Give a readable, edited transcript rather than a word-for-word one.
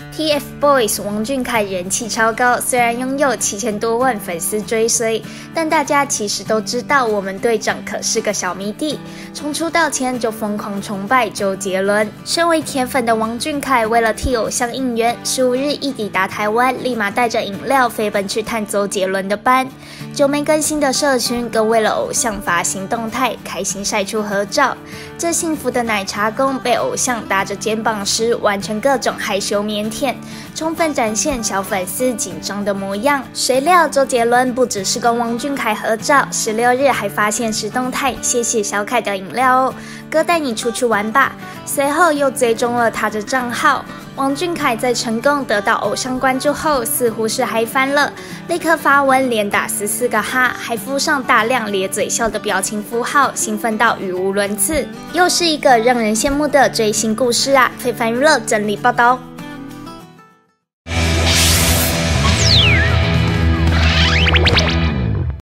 TFBOYS 王俊凯人气超高，虽然拥有7000多万粉丝追随，但大家其实都知道我们队长可是个小迷弟，从出道前就疯狂崇拜周杰伦。身为铁粉的王俊凯，为了替偶像应援，15日一抵达台湾，立马带着饮料飞奔去探周杰伦的班。久没更新的社群更为了偶像发行动态，开心晒出合照。这幸福的奶茶工被偶像搭着肩膀时，完成各种害羞腼腆，充分展现小粉丝紧张的模样。谁料周杰伦不只是跟王俊凯合照，16日还发现实动态，谢谢小凯的饮料哦，哥带你出去玩吧。随后又追踪了他的账号。王俊凯在成功得到偶像关注后，似乎是嗨翻了，立刻发文连打14个哈，还附上大量咧嘴笑的表情符号，兴奋到语无伦次。又是一个让人羡慕的追星故事啊！非凡娱乐整理报道。